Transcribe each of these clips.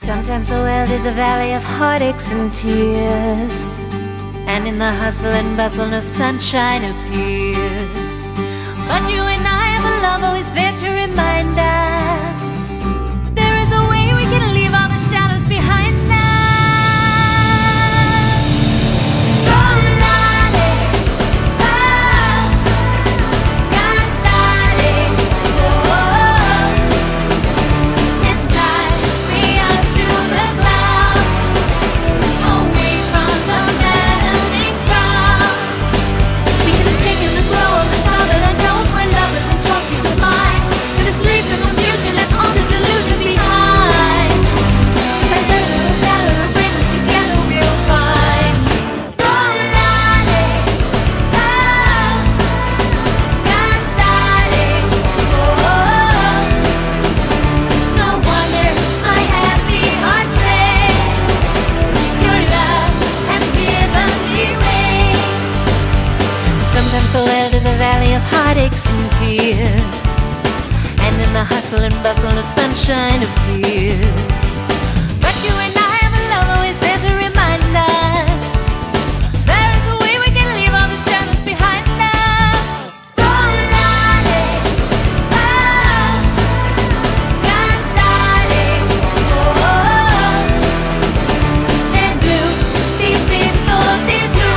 Sometimes the world is a valley of heartaches and tears, and in the hustle and bustle no sunshine appears. But you and I have a love always there to remind us there is a way we can leave all the shadows behind us. Heartaches and tears, and in the hustle and bustle no sunshine appears. But you and I have a love always there to remind us there is a way we can leave all the shadows behind us. Cantare, nel blu, dipinto di blu,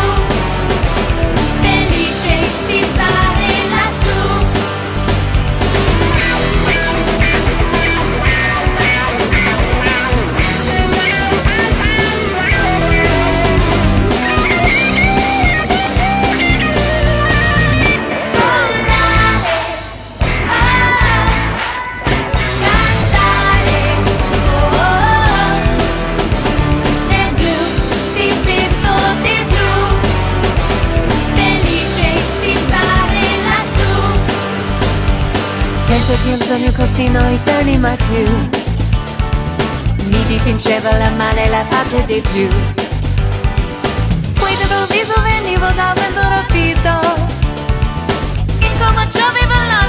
felice di stare lassù. Penso che un sogno così non ritorni mai più, mi dipingeva la male e la pace di più. Poi d'improvviso venivo da vento rapito, che come gioveva la